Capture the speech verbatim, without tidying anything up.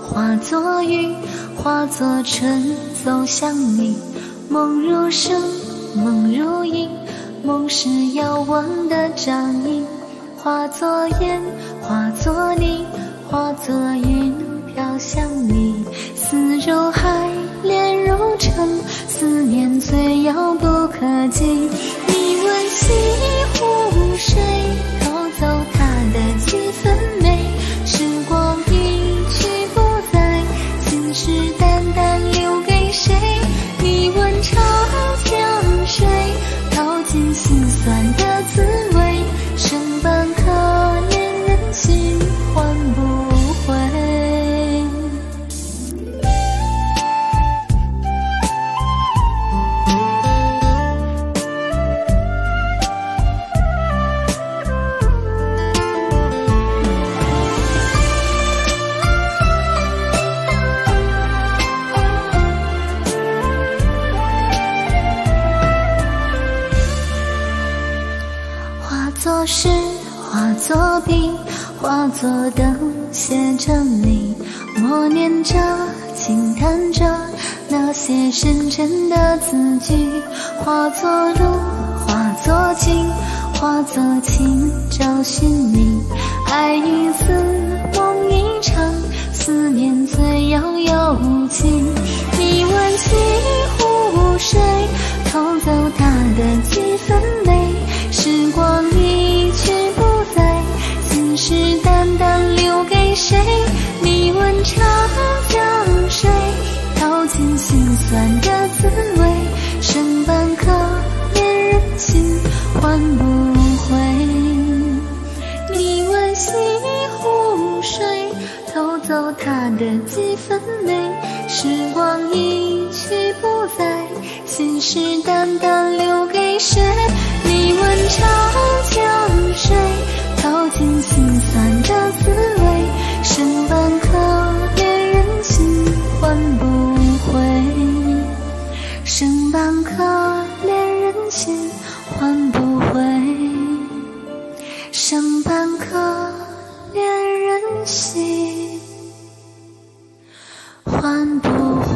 化作雨，化作春，走向你。梦如声，梦如影，梦是遥望的掌印。化作烟，化作泥，化作云，飘向你。思如海，恋如城，思念最遥不可及。你问西湖水，偷走它的几分美。时光一去不再，心事淡淡留给谁？你问长江水，淘尽心酸的滋味。生般可怜人心，换不回。化作诗，化作笔，化作灯，写着你。默念着，轻弹着那些深沉的字句。化作路，化作景，化作情，找寻你。爱一次，梦一场，思念最遥遥无期。你问西湖水，偷走它的几分美。时光一去不再，心事淡淡留给谁？你问长江水，淘尽心酸的滋味。生般可怜人心，换不回。你问西湖水，偷走它的几分美。时光一去不再，心事淡淡留给谁？你问长江水，淘尽心酸的滋味。生般可怜人心，换不回。生般可怜人心，换不回。生般可怜人心，换不回。